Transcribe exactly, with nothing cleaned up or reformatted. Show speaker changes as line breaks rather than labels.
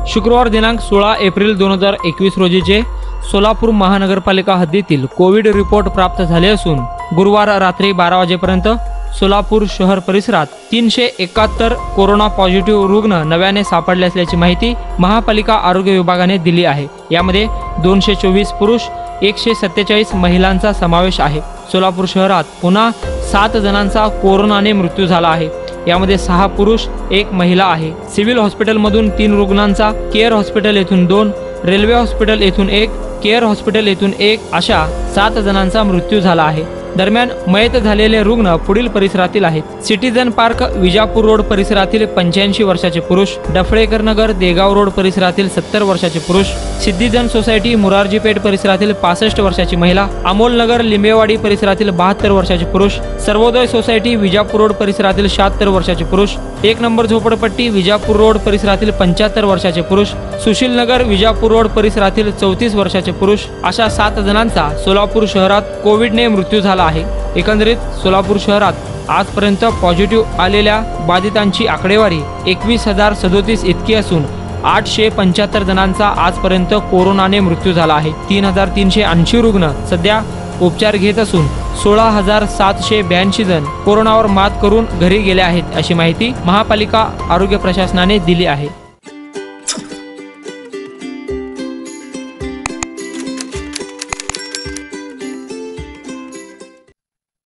शुक्रवार दिनांक सोळा एप्रिल दोन हजार एकवीस रोजीचे सोलापूर महानगरपालिका हद्दीतील कोविड रिपोर्ट प्राप्त झाले असून गुरुवार रात्री बारा वाजेपर्यंत सोलापूर शहर परिसरात तीनशे एकाहत्तर कोरोना पॉझिटिव्ह रुग्ण नव्याने सापडले असल्याची माहिती महापालिका आरोग्य विभागाने दिली आहे। यामध्ये दोनशे चोवीस पुरुष एकशे सत्तेचाळीस महिलांचा समावेश आहे। सोलापूर शहरात पुन्हा सात जणांचा कोरोनाने मृत्यू झाला आहे। यामध्ये सहा पुरुष एक महिला आहे। सिव्हिल हॉस्पिटलमधून तीन रुग्णांचा, केअर हॉस्पिटल येथून दोन, रेल्वे हॉस्पिटल येथून एक, केअर हॉस्पिटल येथून एक अशा सात जणांचा मृत्यू झाला आहे। दरम्यान मयत झालेले रुग्ण पुढील परिसरातील आहेत। सिटीजन पार्क विजापूर रोड परिसरातील पंच्याऐंशी वर्षाचे पुरुष, डफळेकर नगर देगाव रोड परिसरातील सत्तर वर्षाचे पुरुष, सिद्धिजन सोसायटी मुरारजी पेठ परिसरातील पासष्ट वर्षाची महिला, अमोल नगर लिंबेवाडी परिसरातील बहात्तर वर्षाचे पुरुष, सर्वोदय सोसायटी विजापूर रोड परिसरातील शहात्तर वर्षाचे पुरुष, एक नंबर झोपडपट्टी विजापूर रोड परिसरातील पंच्याहत्तर वर्षाचे पुरुष, सुशील नगर विजापूर रोड परिसरातील चौतीस वर्षाचे पुरुष अशा सात जणांचा सोलापूर शहरात कोविडने मृत्यू झाला आहे। एकंदरीत सोलापूर शहरात आजपर्यंत पॉझिटिव्ह आलेल्या बाधितांची आकडेवारी एकवीस हजार सदोतीस इतकी असून आठशे पंच्याहत्तर जणांचा आजपर्यंत कोरोनाने मृत्यू झाला आहे। तीन हजार तीनशे ऐंशी रुग्ण सध्या उपचार घेत असून सोळा हजार सातशे ब्याऐंशी जण कोरोनावर मात करून घरी गेले आहेत, अशी माहिती महापालिका आरोग्य प्रशासनाने दिली आहे।